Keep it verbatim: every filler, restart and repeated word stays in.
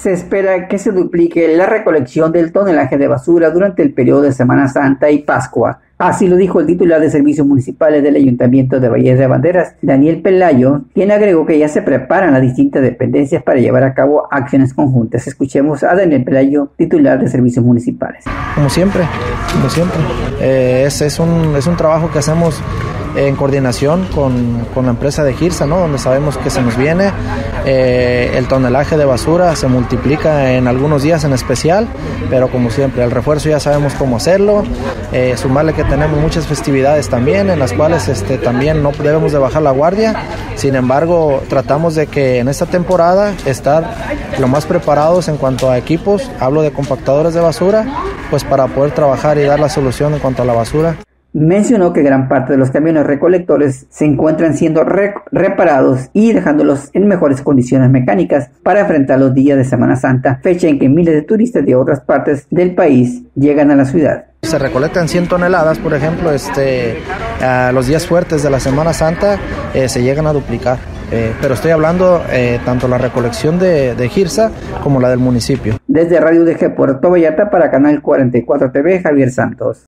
Se espera que se duplique la recolección del tonelaje de basura durante el periodo de Semana Santa y Pascua. Así lo dijo el titular de Servicios Municipales del Ayuntamiento de Valle de Banderas, Daniel Pelayo, quien agregó que ya se preparan las distintas dependencias para llevar a cabo acciones conjuntas. Escuchemos a Daniel Pelayo, titular de Servicios Municipales. Como siempre, como siempre, eh, es, es, un, es un trabajo que hacemos en coordinación con, con la empresa de Girsa, ¿no? Donde sabemos que se nos viene, eh, el tonelaje de basura se multiplica en algunos días en especial, pero como siempre, el refuerzo ya sabemos cómo hacerlo, eh, sumarle que tenemos muchas festividades también, en las cuales este, también no debemos de bajar la guardia. Sin embargo, tratamos de que en esta temporada estar lo más preparados en cuanto a equipos, hablo de compactadores de basura, pues para poder trabajar y dar la solución en cuanto a la basura. Mencionó que gran parte de los camiones recolectores se encuentran siendo re- reparados y dejándolos en mejores condiciones mecánicas para enfrentar los días de Semana Santa, fecha en que miles de turistas de otras partes del país llegan a la ciudad. Se recolectan cien toneladas, por ejemplo, este, a los días fuertes de la Semana Santa eh, se llegan a duplicar. Eh, pero estoy hablando eh, tanto la recolección de, de Girsa como la del municipio. Desde Radio D G Puerto Vallarta para Canal cuarenta y cuatro T V, Javier Santos.